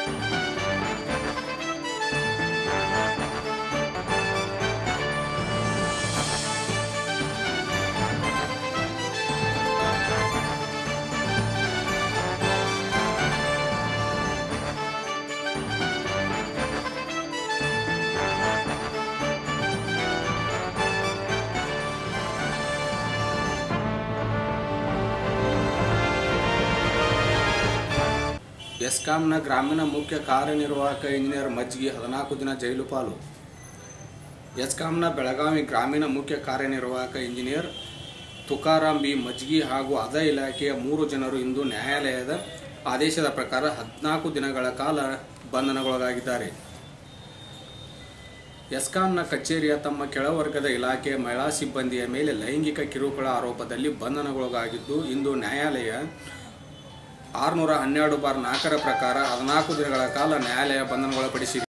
ಎಸ್ಕಾಂನ ಗ್ರಾಮೀಣ ಮುಖ್ಯ ಕಾರ್ಯನಿರ್ವಾಹಕ ಇಂಜಿನಿಯರ್ ಮಜ್ಗಿ 14 ದಿನ ಜೈಲು ಪಾಲು. ಎಸ್ಕಾಂನ ಬೆಳಗಾವಿ ಗ್ರಾಮೀಣ ಮುಖ್ಯ ಕಾರ್ಯನಿರ್ವಾಹಕ ಇಂಜಿನಿಯರ್ ತುಕಾರಾಮ್ ಬಿ ಮಜ್ಗಿ ಹಾಗೂ ಅದೇ ಇಲಾಖೆಯ 3 ಜನರು ಇಂದು ನ್ಯಾಯಾಲಯದ ಆದೇಶದ ಪ್ರಕಾರ 14 ದಿನಗಳ ಕಾಲ ಬಂಧನಗೊಳಗಾಗಿದ್ದಾರೆ. ಎಸ್ಕಾಂನ ಕಚೇರಿಯ ತಮ್ಮ ಕೆಳವರ್ಗದ ಇಲಾಖೆಯ ಮಹಿಳಾ ಸಿಬ್ಬಂದಿಯ ಮೇಲೆ ಲೈಂಗಿಕ ಕಿರುಕುಳ ಆರೋಪದಲ್ಲಿ ಬಂಧನಗೊಳಗಾಗಿದ್ದು, ಇಂದು ನ್ಯಾಯಾಲಯ 612/4 ಪ್ರಕಾರ 14 ದಿನಗಳ ಕಾಲ ನ್ಯಾಯಾಲಯ ಬಂಧನಗೊಳಪಡಿಸಿದೆ.